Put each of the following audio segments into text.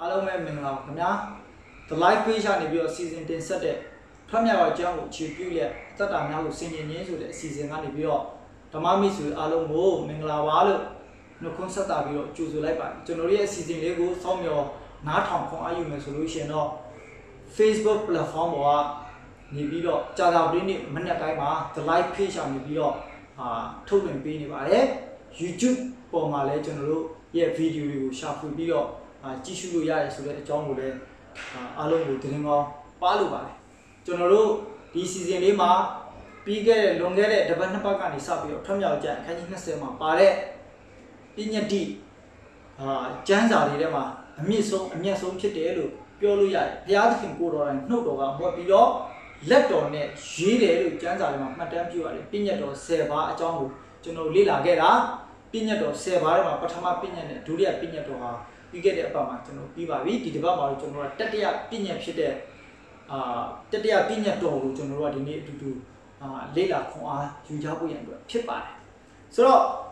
Alome Mingla, the live page and the season 10 set. Premier Jam, Chipulia, Tata now singing into the season and the bio. The Mamis with Alomo, Mingla Wallo, no concert of your choose like generally season Lego, some your not home solution or Facebook platform or Nibido, Jada Brini, Manakaima, the live page and the bio, Token Bini Vale, YouTube for my legend, yeah, video, sharp video, Jishu Yai, so that John would Alone with Palu. General, this season lima, bigger, longer, the Banapakani Sabio, Tamil Jack, Kanisema, Pare, Pinyati, Janza Lema, a miso, a miaso chitelu, Pioluya, the other thing good and no dog, what below, left on it, she did, Janza, Madame Pua, Pinato, Seva, John, General Lila Gera, Pinato, Seva, Patama Pinan, Julia Pinato, you get a Bama, Piva, we did about General Tatia Pinya Chite. Tatia Pinya told General what need to do Lila Koa, Jujabu and Chipa. So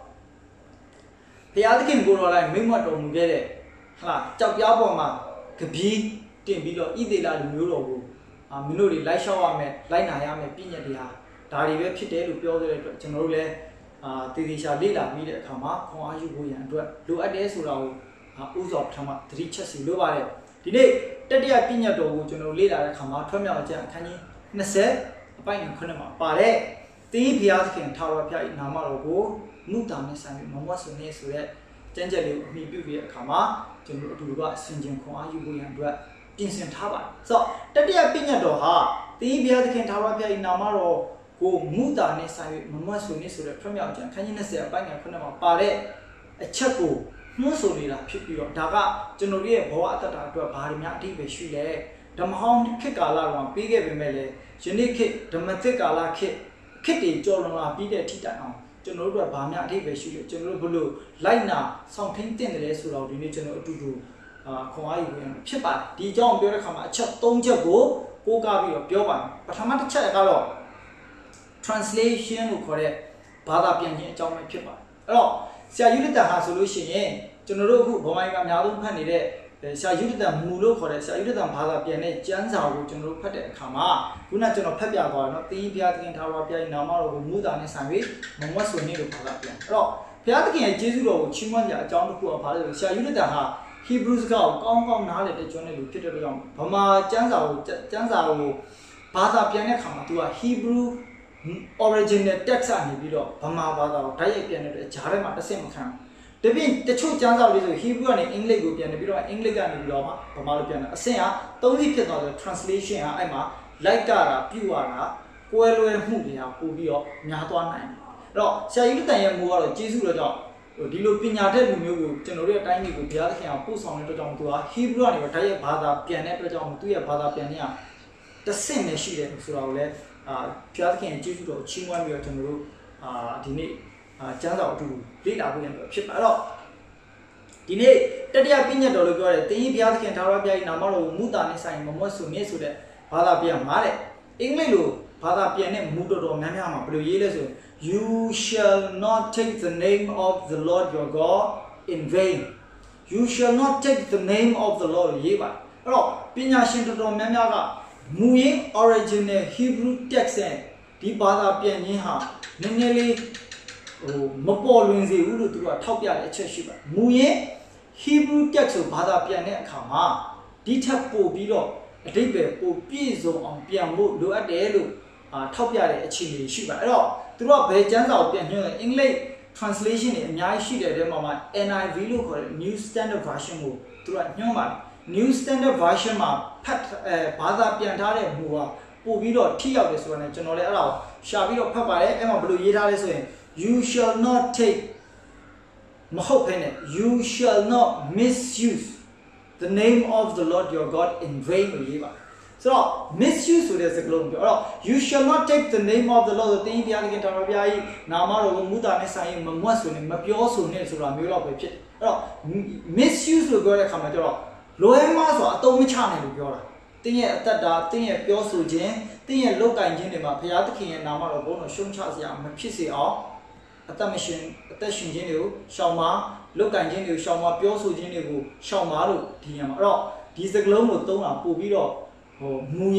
the other can go like Mima don't get it. Chop Yaboma, Kabi, Timbido, Idela, Muro, Minori, Laishawame, Lainayame, Pinya Dia, Dari Pite, Pio, General, Tidisha Lila, Mida Kama, Koa, and do a day so Uzop Tama, 3 chassis, Lubare. Today, Tatia Pina do General Lila Kama, Tomia Jan, Kani, Nase, a binding Kunama, Pare, the Piatkin Tower Pia in Namaro, Mutamis and Mamas and Nesu, Janjali, Mibu Kama, General Duba, Sinjin Kwa, Yubu and Vincent Taba. So, Tatia Pina do ha, the Piatkin Tower Pia in Namaro, go Mutanis and Mamas and Nesu, Tomia Jan, Kani Nase, a binding Kunama, Pare, a chapo. Musolila, Pipio, Daga, Generally, Boata to a Parimati, Shule, Damhom, Kikala, Big Mele, Jeniki, Damatikala, Kitty, Jolona, Bida Tita, General Bamati, Shule, General Blue, Lina, something thin the rest of the General to do, Kawai, Chipa, Dijon, Birakama, Chap, Tonja go, Gabi of Bioban, but I'm not a check. Translation will correct Bada Pian, John Pipa. Oh. Sayurita has solution in General Bomanga Yadum Panide, Sayurita Mulo for the Sayurita Pada Piane, Janza, General Pate, Kama, Guna General Pepia, not the Piatin Tower Pia in Namaro, Muda and Sami, Momas will need to Palapian. Oh, Piatin and Jesulo, Chimanja, John Pu, Sayurita, Hebrews go, Gong Nale, the journey to Peter Young, Pama, Janza, Pada Piana Kama to a Hebrew. Original text and video, Pama Bada, Tayapian, Jarem at the same time. The two Janza is Hebrew and English and the video, English and Loma, Pamalapian, Saya, the only translation, Emma, like Gara, Puana, Coelho and Hudia, Ubio, Nyatuan. No, Sayuta Mua, Jesus, Dilo Pinata, Mugu, General Tiny with the other hand, puts on it to a Hebrew and Taya Bada, Pianet, to a Bada Piania. The same as she did, so Piatkin and Jitu, Chingwan, we are General, Dine, Janda to lead up with ship at all. Dine, Tadia Pina Dologo, the Piatkin Tarabia in Amaro, Muda, and Momosu Nesu, Padapia Mare, Englu, Padapian, Mudo, Mamma, Blue. You shall not take the name of the Lord your God in vain. You shall not take the name of the Lord Yeva. Oh, Pina Shinto Mamaga. Muye original Hebrew text and the Bada Pianiha, Neneli Mopol Winzi Ulu to a Topia Cheshiba. Muye Hebrew text of Bada Pianet Kama, Ditapo Bilo, a Dibe, Pizo on Piambo, do at the Elu, Topia Chili Shiba. Throughout the Janza Pian English translation in Yashi, the Mama, NIV look New Standard Version throughout Newman. New Standard Version Pat Bada Piantare Mua, Pubido, Tia, this one, and General Arrow, Shabiro Papa, Emma Blue Yida, you shall not take Mahopene, you shall not misuse the name of the Lord your God in vain. So, misuse is the globe. You shall not take the name of the Lord, the Indian Tarabiai, Namaro, Muda, Nesai, Mamuasun, Mapiosu, Nesura, Mura, misuse will go to come. Loemas or Atomichana, Gora. Thing at that thing at Piosu Jane, thing at Loka and Geneva, Piatki and Namaro Bono, Shumchas, Mapisi or Atamation, Attention Genu, Shama, lúc cảnh trên đều sau mà biểu số trên đều sau má rồi thì nhà mà đó đi giấc lâu một tông là phổ biến đó mùi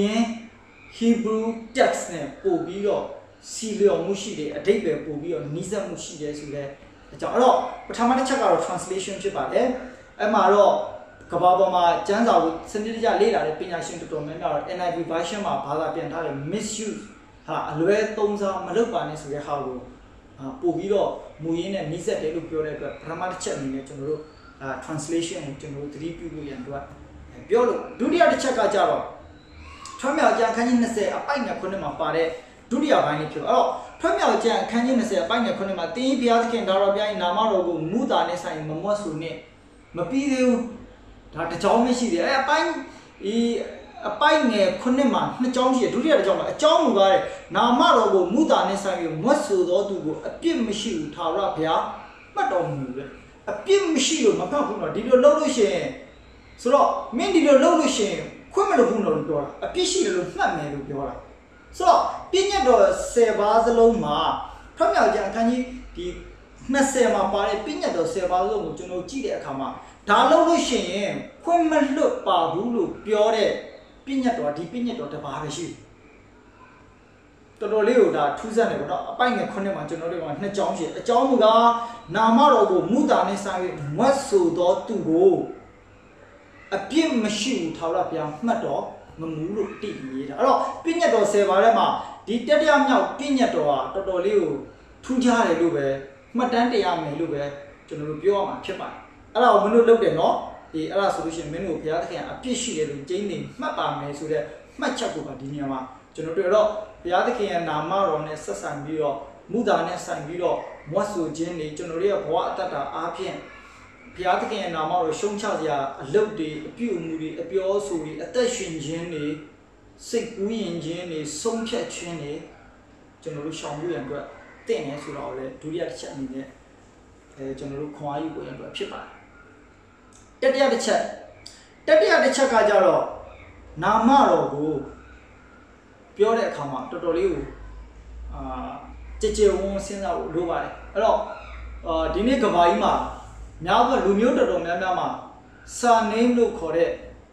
Hebrew text này phổ biến đó xì liệu mùi xì để đây về phổ biến đó nizam mùi xì để số đấy cho đó tham ăn chắc là translation chứ bạn đấy em mà đó các bạn mà chẳng sao sinh đi ra lấy lại để nhà sinh tụi mình là NIV version mà bà là biến thay misuse ha lối tông ra mà lúc bạn ấy số cái hào rồi phổ biến đó mùi này nizam để lúc biểu đấy cái tham ăn chắc này cho nó translation cho nó review luônอย่างด้วยပြောလို့ဒုတိယတစ်ချက်ကကြတော့ထွန်းမြောက်ကျန်ခန်းကြီး20အပိုက်နဲ့9မှာပါတဲ့ဒုတိယပိုင်းလေးဖြစ်တော့ထွန်းမြောက်ကျန်ခန်းကြီး20အပိုက်နဲ့9မှာတင်းဘုရားသခင်ဒါတော်ဘုရား၏နာမတော်ကိုမူတာနဲ့ဆိုင်မမွတ်ဆိုနဲ့မပြီးသေးဘူးဒါတစ်ကြောင်းမရှိသေးအပိုက်အပိုက်ငယ်9မှာနှစ်ကြောင်းရှိတယ်ဒုတိယတစ်ကြောင်းမှာအကြောင်းမူကားတဲ့နာမတော်ကိုမူတာနဲ့ဆိုင်ပြီးမွတ်ဆိုသောသူကိုအပြစ်မရှိဘူးထာဝရဘုရားမှတ်တော်မူတယ်အပြစ်မရှိလို့မဖတ်ဘူးတော့ဒီလိုလုပ်လို့ရှိရင်ဆိုတော့မင်းဒီလိုလုပ်လို့ရှိရင်ခွင့်မလို့ဘူးလို့ပြောတာအပြစ်ရှိတယ်လို့မှတ်မယ်လို့ပြောတာဆိုတော့ပြည့်ညတ်တော်10ပါးစလုံးမှာထွန်းမြောက်ကျန်အခန်းကြီးဒီ20မှာပါတဲ့ပြည့်ညတ်တော်10ပါးစလုံးကိုကျွန်တော်ကြည့်တဲ့အခါမှာဒါလုပ်လို့ရှိရင်ခွင့်မလွတ်ပါဘူးလို့ပြောတဲ့ပြည့်ညတ်တော်ဒီပြည့်ညတ်တော်တစ်ပါးပဲရှိတော်တော်လေးကိုဒါထူးဆန်းတယ်ပေါ့နော်အပိုက်ငယ်9မှာကျွန်တော်တို့ကနှစ်ကြောင်းရှိအကြောင်းမူကားနာမတော်ကိုမူတာနဲ့ဆိုင်မွတ်ဆိုတော်သူကိုအပြစ်မရှိဘူးထာဝရဘုရားမှတ်တော်မမူလို့တည်နေတာအဲ့တော့ပြည့်ညတ်တော်10ပါးထဲမှာဒီတတိယမြောက်ပြည့်ညတ်တော်ဟာတော်တော်လေးကိုထူးခြားတယ်လို့ပဲမှတ်တမ်းတရားမယ်လို့ပဲကျွန်တော်တို့ပြောရမှာဖြစ်ပါတယ်အဲ့ဒါကိုမင်းတို့လုပ်တယ်နော်ဒီအဲ့ဒါဆိုလို့ရှိရင်မင်းတို့ဘုရားသခင်အပြစ်ရှိတယ်လို့ကျင်းနေမှတ်ပါမယ်ဆိုတဲ့မှတ်ချက်ကိုပါဒီနေရာမှာကျွန်တော်တို့တော့ဘုရားသခင်ရဲ့နာမတော်နဲ့ဆက်ဆံပြီးတော့မူတာနဲ့ဆိုင်ပြီးတော့မွတ်ဆိုခြင်းတွေကျွန်တော်တို့ရဲ့ဘဝအတ္တတာအားဖြင့်ဘုရားသခင်ရဲ့နာမတော်ရှုံးချစရာအလုပ်တွေအပြုအမူတွေအပြောအဆိုတွေအသက်ရှင်ခြင်းတွေစိတ်ကူးယဉ်ခြင်းတွေဆုံးဖြတ်ခြင်းတွေကျွန်တော်တို့ရှောင်လို့ရန်အတွက်တင့်နေဆိုတော့လေဒုတိယတစ်ချက်အနေနဲ့ကျွန်တော်တို့ခွန်အားယူဖို့ရန်အတွက်ဖြစ်ပါတယ်တတိယတစ်ချက်ကကြတော့နာမတော်ကိုပြောတဲ့အခါမှာတော်တော်လေးကိုကြည်ကြည်ဝန်းစဉ်းစားဖို့လိုပါတယ်အဲ့တော့ဒီနေ့ကဘာကြီးမှာများသောလူမျိုးတော်တော်များများမှာ surname လို့ခေါ်တဲ့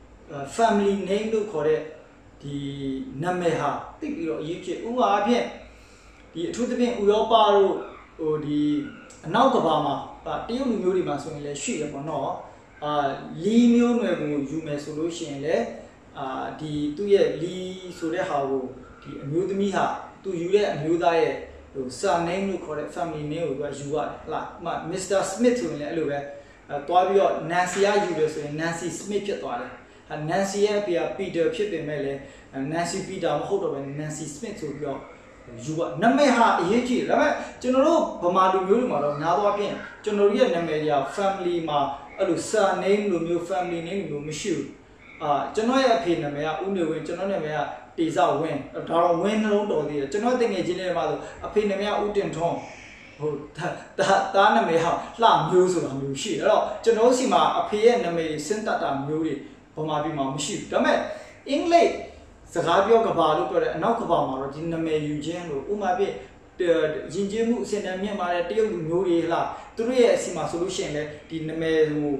family name လို့ခေါ်တဲ့ဒီနာမည်ဟာသိပြီးတော့အရေးကြီးဥပမာအဖြစ်ဒီအထူးသဖြင့်ဥရောပတို့ဟိုဒီအနောက်ကဘာမှာတရုတ်လူမျိုးတွေမှာဆိုရင်လည်းရှိရပေါ့နော်လီမျိုးနွယ်ကိုယူမယ်ဆိုလို့ရှိရင်လည်းဒီသူ့ရဲ့လီဆိုတဲ့ဟာကိုဒီအမျိုးသမီးဟာသူယူတဲ့အမျိုးသားရဲ့ဟို surname လို့ခေါ်တဲ့ family name ကိုသူကယူရတယ်ဟုတ်လားMr. Smith ဆိုရင်လည်းအဲ့လိုပဲတွားပြီးတော့ Nancy ကယူတယ်ဆိုရင် Nancy Smith ဖြစ်သွားတယ် Nancy ရဲ့အဖေက Peter ဖြစ်ပေမဲ့လည်း Nancy Peter မဟုတ်တော့ဘဲ Nancy Smith ဆိုပြီးတော့ယူပါနာမည်ဟာအရေးကြီးတယ်ဒါပေမဲ့ကျွန်တော်တို့ဗမာလူမျိုးတွေမှာတော့များသောအားဖြင့်ကျွန်တော်တို့ရဲ့နာမည်တွေက family မှာအဲ့လို surname လိုမျိုး family name လိုမရှိဘူးကျွန်တော်ရဲ့အဖေနာမည်ကဦးနေဝင်းကျွန်တော်နာမည်ကတေဇဝင်းဒါတော့ဝင်းနှလုံးတော်သေးတယ်ကျွန်တော်တငယ်ချင်းတွေမှာဆိုအဖေနာမည်ကဦးတင်ထွန်းဟိုတာနာမည်ဟာလှမျိုးဆိုတာမျိုးရှိတယ်အဲ့တော့ကျွန်တော်စီမှာအဖေရဲ့နာမည်စင်တတာမျိုးတွေဗမာပြည်မှာမရှိဘူးဒါပေမဲ့အင်္ဂလိပ်စကားပြောကဘာလို့ပြောတယ်အနောက်ကဘာမှာတော့ဒီနာမည်ယူခြင်းလို့ဥမာပြရင်ကျေးမှုအစင်တန်းမြင့်မာတဲ့တရုတ်လူမျိုးတွေလားသူတို့ရဲ့အစီမှာဆိုလို့ရှိရင်လည်းဒီနာမည်ဟို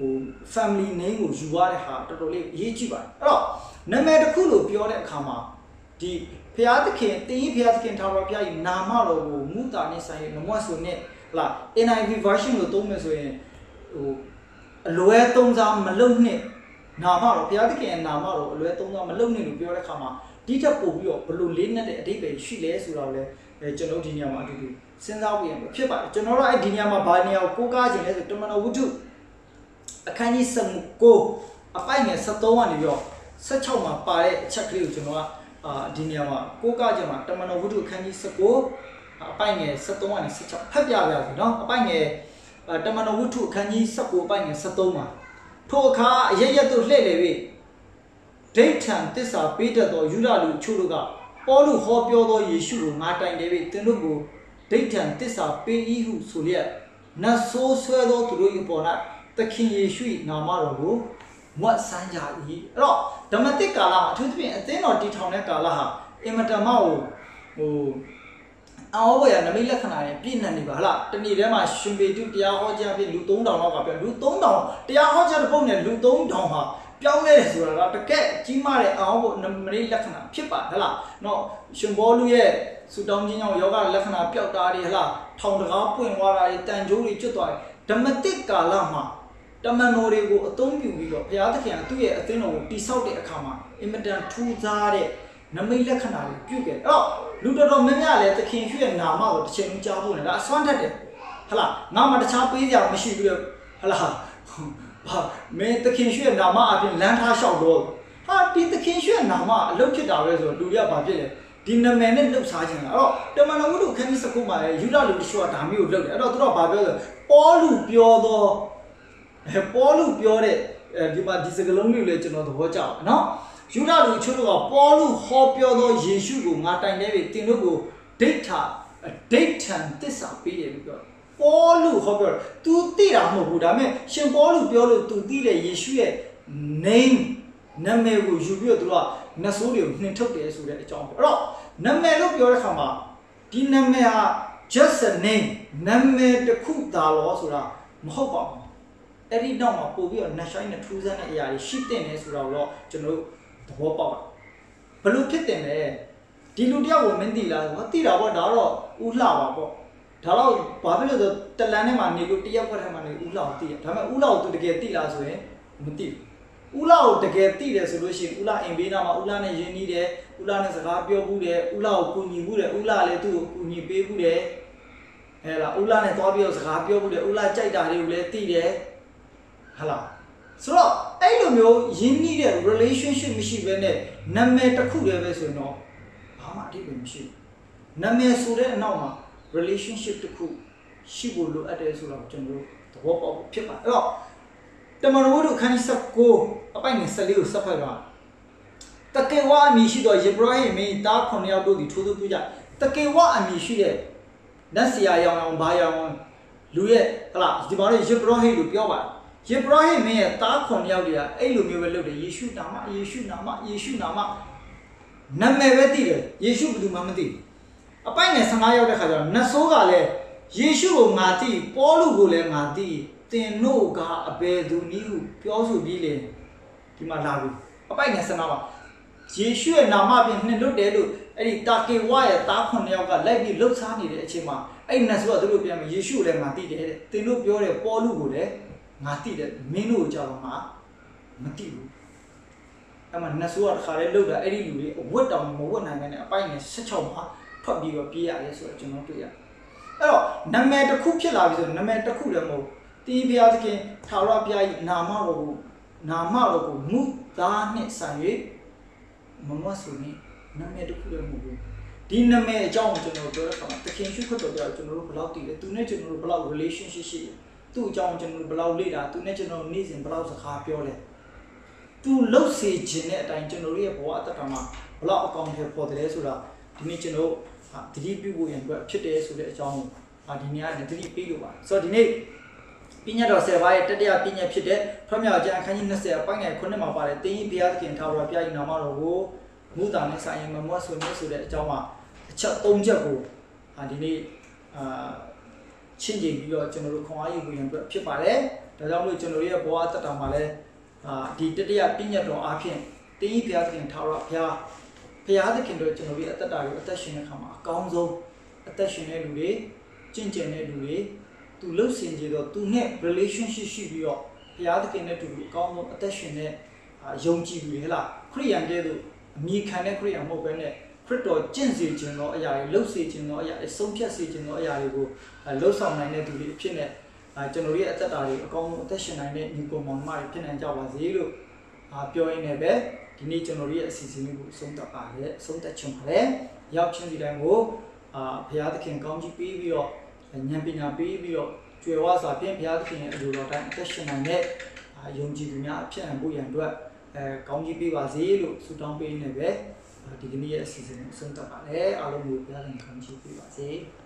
family name ကိုယူရတဲ့ဟာတော်တော်လေးအရေးကြီးပါတယ်အဲ့တော့နာမည်တစ်ခုလို့ပြောတဲ့အခါမှာဒီဘုရားသခင်တင်းကြီးဘုရားသခင်ထာဝရဘုရား၏နာမတော်ကိုမူတာနဲ့ဆိုင်နမွတ်ဆိုနဲ့ဟလာ NIV version လို့သုံးမယ်ဆိုရင်ဟိုအလွဲသုံးစားမလုံနဲ့နာမတော်ဘုရားသခင်ရဲ့နာမတော်အလွဲသုံးစားမလုံနဲ့လို့ပြောတဲ့အခါမှာဒီထက်ပိုပြီးတော့ဘလို့လေးနဲ့တဲ့အဓိပ္ပာယ်ရှိလဲဆိုတော့လေကျွန်တော်ဒီနေရာမှာအတူတူစဉ်းစားဖို့ရဖြစ်ပါတယ်ကျွန်တော်တို့အဲ့ဒီနေရာမှာဘာနေရာကိုကိုးကားခြင်းလဲဆိုတမန်တော်ဝတ္ထုအခန်းကြီး19အပိုင်ငယ်73ကနေပြီးတော့16မှာပါတဲ့အချက်ကလေးကိုကျွန်တော်ကဒီနေရာမှာကိုးကားခြင်းမှာတမန်တော်ဝတ္ထုအခန်းကြီး19အပိုင်ငယ်73ကနေ16ဖတ်ပြပါရစေเนาะအပိုင်ငယ်တမန်တော်ဝတ္ထုအခန်းကြီး19အပိုင်ငယ်73မှာထိုအခါအရရက်တို့လှည့်လေ၍ဒိဋ္ဌံသစ္စာပေးတတ်သောယူဒလူချို့တို့ကပေါလုဟောပြောသောယေရှုကိုငါတိုင်တယ်၍သင်တို့ကိုဒိဋ္ဌံသစ္စာပေး၏ဟုဆိုလျက်နတ်ဆိုးဆွဲသောသူတို့၏ပေါ်၌သခင်ယေရှု၏နာမတော်ကိုမွတ်ဆန်းကြ၏အဲ့တော့ဓမ္မတိကာလမှာအထူးသဖြင့်အသင်းတော်တည်ထောင်တဲ့ကာလဟာအင်မတန်မှဟိုအောင်ဘောရနမိတ်လက္ခဏာနဲ့ပြည့်နှံနေပါလားတနေ့ထဲမှာရှင်ပေတုတရားဟောကြားပြီးလူ3000လောက်ကပြောလူ3000တရားဟောကြားတဲ့ပုံနဲ့လူ3000ဟာပြောင်းလဲတယ်ဆိုတာကတကယ်ကြီးမားတဲ့အောင်ဘောနမိတ်လက္ခဏာဖြစ်ပါဟလားနော်ရှင်ဘောလူရဲ့စူတောင်းခြင်းကြောင့်ယောဂလက္ခဏာပျောက်တာတွေဟလားထောင်တကားပွင့်သွားတာတွေတန်ကြိုးတွေကျွတ်သွားတယ်ဓမ္မတိကာလမှာတမန်တော်တွေကိုအသုံးပြုပြီးတော့ဘုရားသခင်ကသူ့ရဲ့အသင်းတော်ကိုတိဆောက်တဲ့အခါမှာအင်မတန်ထူးခြားတဲ့နမိတ်လက္ခဏာတွေပြုခဲ့အဲ့တော့လူတော်များများလည်းသခင်ရွှေရဲ့နာမကိုတစ်ချိန်လုံးကြားဖို့နဲ့ဒါအစွမ်းတတ်တယ်ဟလားငါမှတခြားပေးစရာမရှိဘူးလေဟလားဘာမင်းသခင်ရွှေရဲ့နာမအပြင်လမ်းထားလျှောက်တော့ဟာဒီသခင်ရွှေရဲ့နာမအလုပ်ဖြစ်တာပဲဆိုတော့လူတွေကဘာဖြစ်လဲဒီနာမည်နဲ့လှုပ်ရှားခြင်းလားအဲ့တော့တမန်တော်ဝိတုခန်းကြီး19မှာလည်းယူဒလူတချို့ကဒါမျိုးကိုလုပ်တယ်အဲ့တော့သူတို့ကဘာပြောလဲပေါလုပြောတော့ပေါလုပြောတဲ့ဒီမှာဒီစကားလုံးမျိုးလည်းကျွန်တော်သဘောကျအောင်နော်ယူဒလူချို့ကပေါလုဟောပြောသောယေရှုကိုငါတိုင်နေပြီတင်တို့ကိုဒိဋ္ဌာဒိဋ္ဌံသစ္စာပေးတယ်လို့ပြောပေါလုဟောပြောသူသိတာမဟုတ်ဘူးဒါပေမဲ့ရှင်ပေါလုပြောလို့သူသိတဲ့ယေရှုရဲ့ name နာမည်ကိုယူပြီးတော့သူကနတ်ဆိုးတွေကိုနှင်ထုတ်တယ်ဆိုတဲ့အကြောင်းအဲ့တော့နာမည်လို့ပြောတဲ့အခါမှာဒီနာမည်ဟာ just a name နာမည်တစ်ခုသာလို့ဆိုတာမဟုတ်ပါဘူးအဲ့ဒီနောက်မှာပို့ပြီးတော့ national နဲ့ true နဲ့အရာတွေရှိတဲ့နေဆိုတာတော့ကျွန်တော်သဘောပေါက်ပါဘလို့ဖြစ်တယ်လဲဒီလူတယောက်ကိုမင်းသိလားဆိုတော့သိတာပေါ့ဒါတော့ဥလှပါပေါ့ဒါတော့ဘာဖြစ်လို့ဆိုတလန်ထဲမှာနေလို့တယောက်ခွက်ထဲမှာနေဥလှကိုသိရဒါပေမဲ့ဥလှကိုသူတကယ်သိလားဆိုရင်မသိဘူးဥလှကိုတကယ်သိတယ်ဆိုလို့ရှိရင်ဥလှအိမ်ဘေးနားမှာဥလှနဲ့ယဉ်နီးတယ်ဥလှနဲ့စကားပြောဘူးတယ်ဥလှကိုကူညီဘူးတယ်ဥလှလည်းသူ့ကိုကူညီပေးဘူးတယ်ဟဲ့လားဥလှနဲ့သွားပြီးတော့စကားပြောဘူးတယ်ဥလှကြိုက်တာတွေကိုလည်းသိတယ်ဟလားဆိုတော့အဲ့လိုမျိုးယဉ်နီးတဲ့ relationship မရှိဘဲနဲ့နာမည်တစ်ခုတည်းပဲဆိုရင်တော့ဘာမှအဓိပ္ပာယ်မရှိဘူးနာမည်ဆိုတဲ့အနောက်မှာ relationship တစ်ခုရှိဖို့လိုအပ်တယ်ဆိုတော့ကျွန်တော်တို့သဘောပေါက်ဖြစ်ပါအဲ့တော့တမန်တော်တို့ခန်းကြီး19အပိုင်ငယ်14ကိုဆက်ဖတ်တော့တကေဝအမည်ရှိသောယေဘရဟိမင်းတား9ယောက်တို့သည်ထိုးသူပြုကြတကေဝအမည်ရှိတဲ့နတ်ဆရာရောင်ဘာရောင်လူရဲ့ဟလားဒီမှာယေဘရဟိလို့ပြောပါတယ်ယေဘရဟိမင်းရဲ့တား9ယောက်တွေကအဲ့လိုမျိုးပဲလုပ်တယ်ယေရှုနာမယေရှုနာမယေရှုနာမနာမည်ပဲသိတယ်ယေရှုဘယ်သူမှမသိအပိုင်ငယ်15ရောက်တဲ့ခါကျတော့နတ်ဆိုးကလည်းယေရှုကိုငါသိပေါလုကိုလည်းငါသိတင်တို့ကအဘယ်သူနည်းဟုပြောဆိုပြီးလေဒီမှာလာပြီအပိုင်ငယ်15ပါယေရှုရဲ့နာမဖြင့်နှင်လွတ်တယ်လို့အဲ့ဒီတာကေဝရဲ့တား9ယောက်ကလိုက်ပြီးလှုပ်ရှားနေတဲ့အချိန်မှာအဲ့နတ်ဆိုးကသူတို့ပြန်ပြီးယေရှုကိုလည်းငါသိတယ်တဲ့တင်တို့ပြောတဲ့ပေါလုကိုလည်းငါသိတယ်မင်းတို့ကြောင့်ငါမသိဘူးအဲ့မှာနတ်ဆိုးကတခါလေးလှုပ်တာအဲ့ဒီလူတွေအဝတ်တောင်မဝတ်နိုင်တဲ့အပိုင်ငယ်16မှာထွက်ပြီးတော့ပြေးရတယ်ဆိုတော့ကျွန်တော်တွေ့ရတယ်အဲ့တော့နာမည်တစ်ခုဖြစ်လာပြီဆိုနာမည်တစ်ခုလည်းမဟုတ်တီးဘုရားသခင်ထာဝရဘုရား၏နာမတော်ကိုမူသားနှင့်ဆိုင်၍မမဆိုနေနာမည်တစ်ခုလည်းမဟုတ်ဘူးဒီနာမည်အကြောင်းကိုကျွန်တော်ပြောတဲ့အခါမှာသခင်ရှုခွတ်တော်ပြောကျွန်တော်တို့ဘယ်လောက်တည်လဲသူနဲ့ကျွန်တော်တို့ဘယ်လောက် relationship ရှိလဲသူ့အကြောင်းကျွန်တော်တို့ဘယ်လောက်လေ့လာသူနဲ့ကျွန်တော်နေ့စဉ်ဘယ်လောက်စကားပြောလဲသူလှုပ်စေခြင်းတဲ့အတိုင်းကျွန်တော်တို့ရဲ့ဘဝအတ္တမှာဘယ်လောက်အကောင့်ထဲပေါ်တယ်ဆိုတာဒီနေ့ကျွန်တော်တတိပြုဖို့ရန်အတွက်ဖြစ်တယ်ဆိုတဲ့အကြောင်းကိုဒီနေ့ကနေတတိပေးလို့ပါဆိုတော့ဒီနေ့ပညာတော်10ပါးရဲ့တတိယပညာဖြစ်တဲ့ဖျော်မြောက်ခြင်းအခန်းကြီး20အပိုင်းငယ်9မှာပါတယ်တင်းကြီးဘုရားသခင်ထာဝရဘုရား၏နာမတော်ကိုမူတာနဲ့ဆိုင်ရင်မမွတ်ဆိုနေဆိုတဲ့အကြောင်းမှာအချက်3ချက်ကိုဒီနေ့ချင်းကျင်ပြီးတော့ကျွန်တော်တို့ခွန်အားယူဖို့ရန်အတွက်ဖြစ်ပါတယ်ဒါကြောင့်မို့ကျွန်တော်ရဲ့ဘဝတက်တာမှာလည်းဒီတတိယပညာတော်အားဖြင့်တင်းကြီးဘုရားသခင်ထာဝရဘုရားသခင်တို့ကျွန်တော်တို့အသက်တာကိုအသက်ရှင်တဲ့အခါမှာအကောင်းဆုံးအသက်ရှင်တဲ့လူတွေကျင့်ကြံတဲ့လူတွေသူလှုပ်ရှင်ကြတော့သူနဲ့ relationship ရှိပြီးတော့ဘုရားသခင်နဲ့တူအကောင်းဆုံးအသက်ရှင်တဲ့ယုံကြည်သူတွေဟဲ့လားခရိယန်ကဲ့သို့အမိခံတဲ့ခရိယန်မဟုတ်ဘဲနဲ့ခရစ်တော်ကျင့်စေခြင်းသောအရာတွေလှုပ်စေခြင်းသောအရာတွေဆုံးဖြတ်စေခြင်းသောအရာတွေကိုလှုပ်ဆောင်နိုင်တဲ့သူတွေအဖြစ်နဲ့ကျွန်တော်တို့ရဲ့အသက်တာတွေအကောင်းဆုံးအသက်ရှင်နိုင်တဲ့ညီကောင်မောင်မတွေဖြစ်နိုင်ကြပါစေလို့ပြောရင်းနဲ့ပဲဒီနေ့ကျွန်တော်တို့ရဲ့အစီအစဉ်လေးကိုဆုံးသက်ပါတယ်ဆုံးသက်ချင်ပါတယ်ရောက်ချင်းဒီတိုင်းကိုဘုရားသခင်ကောင်းကြီးပေးပြီးတော့ဉာဏ်ပညာပေးပြီးတော့ကြွယ်ဝစွာဖြင့်ဘုရားသခင်ရဲ့အလိုတော်တိုင်းအသက်ရှင်နိုင်တဲ့ယုံကြည်သူများအဖြစ်အဖို့ရန်အတွက်ကောင်းကြီးပေးပါစေလို့ဆုတောင်းပေးနေပဲဒီကနေ့ရဲ့အစီအစဉ်ကိုဆုံးသက်ပါတယ်အားလုံးကိုဘုရားသခင်ကောင်းကြီးပေးပါစေ